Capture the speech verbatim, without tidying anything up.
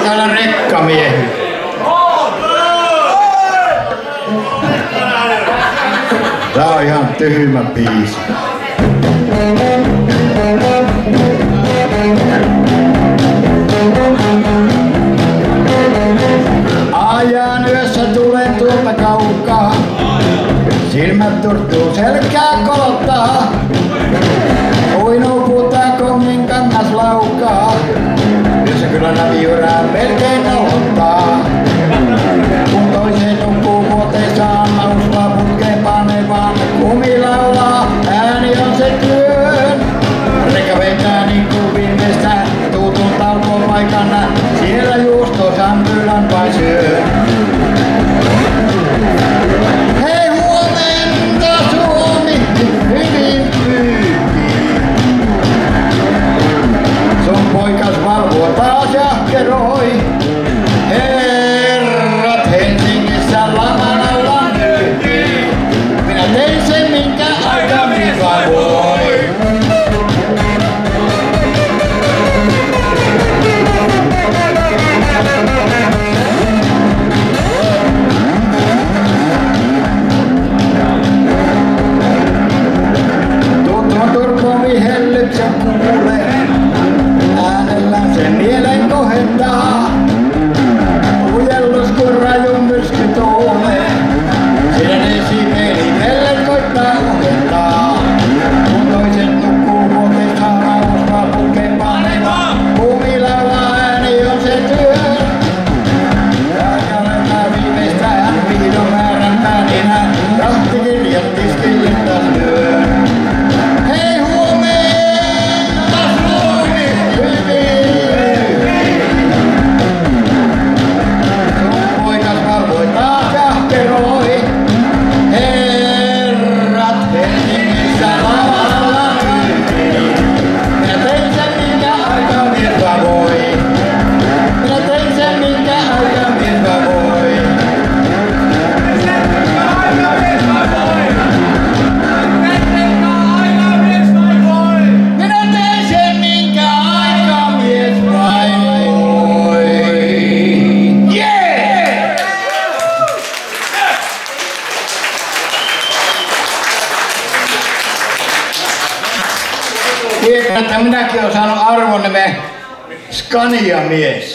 täällä rekkamiehiä. Tää on ihan tyhmä biisi. Ajan yössä tulen tuolta kaukaa. Silmät turtuu, selkää kolottaa. Uinuu putaa kongin kangas laukaa. Yössä kyllä navijuraa melkein nauhoittaa. Kun toiseen nukkuu vuoteessaan lausua putkeen panevaan. Kumi laulaa, ääni on se työn. Reikä vetää niin kuin viimeistään. Tuutun talkoon paikana. Siellä juusto sampylän vai syön. Hei huomenta Suomi, hyvin pyyhkii. Sun poikas valvoo taas jahkeroi. Herrat Helsingissä laman alla nyhkii. Minä tein sen minkä aika minä voi. Tutun turkovi hellyksen kuulee. Äänellään sen mielen kohentaa. Ujellus kun raju myrsky tuulee. Sidän esimeeli mellen koittaa ohentaa. Kun toiset nukkuu vuoteessaan lausua putkeen paneva. Kumi laulaa, ääni on se työ. Jääkälemään viimeistään vihdoin määränpään enää. Rahtikirjat tiskille taas lyö. Hei huomenta Suomi, hyvin. Sun poikas valvoi taas jahkeroi. Herrat Helsingissä lavalla nyhkii. Minä tein sen minkä aika virta voi. Minä tein sen minkä aika virta voi. Minä tein sen minkä aika mies vain voi. Yeah! Tiedän, että minäkin olen saanut arvonimen Scania-mies.